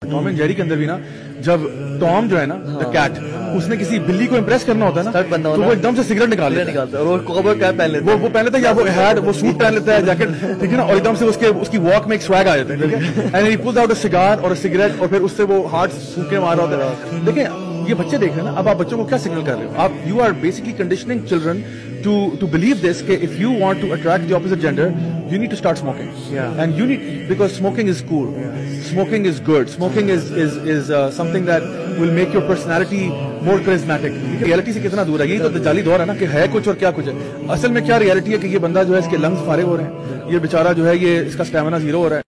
Tom and Jerry के अंदर भी ना, जब टॉम जो है ना द कैट, उसने किसी बिल्ली को इम्प्रेस करना होता है ना, तो वो एकदम से सिगरेट निकाल लेता है और वो कॉबॉय कैप पहन लेता है, वो पहन लेता है, या वो हैट, वो सूट पहन लेता है, जैकेट, ठीक है ना, और एकदम से उसकी वॉक में एक स्वैग आ जाता है, ठीक है, and he pulls out a cigar और अ सिगरेट, और फिर उससे वो हार्ट फूंके मार रहा होता है। देखिए ये बच्चे देख रहे हैं ना, अब आप बच्चों को क्या सिग्नल कर रहे हो, आप you are basically conditioning children to believe this कि if you want to attract the opposite gender, you need to start smoking. Yeah. And you need, because smoking is cool, smoking is good, smoking is something that will make your personality more charismatic. Reality से कितना दूर है, यही तो दज्जाली दौर है ना कि है कुछ और क्या कुछ है। असल में क्या रियलिटी है कि ये बंदा जो है इसके लंग्स फारिग हो रहे हैं, ये बेचारा जो है ये इसका स्टैमिना जीरो हो रहा है।